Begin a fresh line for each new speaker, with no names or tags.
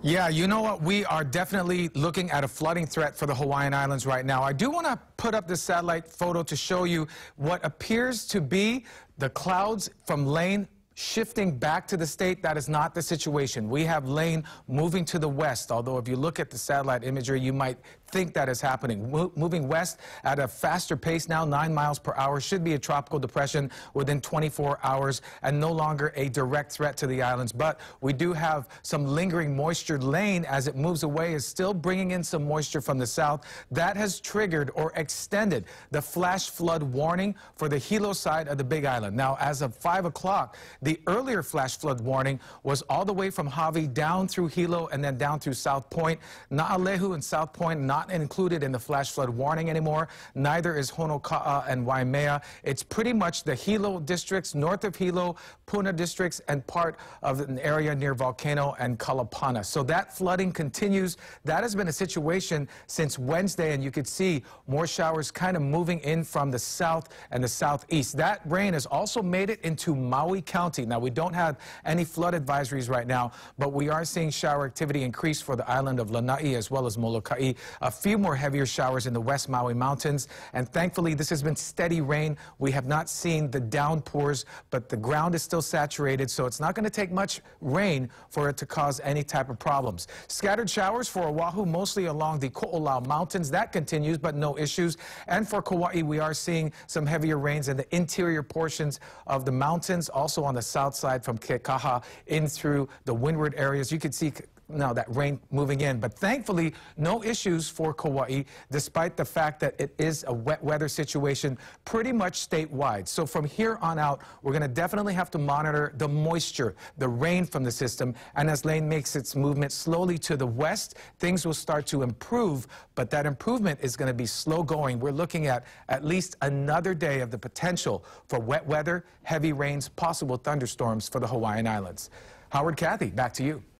Yeah, you know what? We are definitely looking at a flooding threat for the Hawaiian Islands right now. I do want to put up this satellite photo to show you what appears to be the clouds from Lane shifting back to the state. That is not the situation. We have Lane moving to the west, although if you look at the satellite imagery, you might think that is happening. Moving west at a faster pace now, 9 miles per hour, should be a tropical depression within 24 hours and no longer a direct threat to the islands. But we do have some lingering moisture. Lane, as it moves away, is still bringing in some moisture from the south. That has triggered or extended the flash flood warning for the Hilo side of the Big Island. Now, as of 5 o'clock, the earlier flash flood warning was all the way from Hawaii down through Hilo and then down through South Point. Na'alehu and South Point not included in the flash flood warning anymore. Neither is Honoka'a and Waimea. It's pretty much the Hilo districts, north of Hilo, Puna districts, and part of an area near Volcano and Kalapana. So that flooding continues. That has been a situation since Wednesday, and you could see more showers kind of moving in from the south and the southeast. That rain has also made it into Maui County. Now, we don't have any flood advisories right now, but we are seeing shower activity increase for the island of Lanai as well as Molokai. A few more heavier showers in the West Maui Mountains, and thankfully this has been steady rain. We have not seen the downpours, but the ground is still saturated, so it's not going to take much rain for it to cause any type of problems. Scattered showers for Oahu, mostly along the Ko'olau Mountains. That continues, but no issues. And for Kauai, we are seeing some heavier rains in the interior portions of the mountains, also on the south side from Kekaha in through the windward areas. You can see now that rain moving in, but thankfully no issues for Kauai, despite the fact that it is a wet weather situation pretty much statewide. So from here on out, we're going to definitely have to monitor the moisture, the rain from the system, and as Lane makes its movement slowly to the west, things will start to improve, but that improvement is going to be slow going. We're looking at least another day of the potential for wet weather, heavy rains, possible thunderstorms for the Hawaiian Islands. Howard, Kathy, back to you.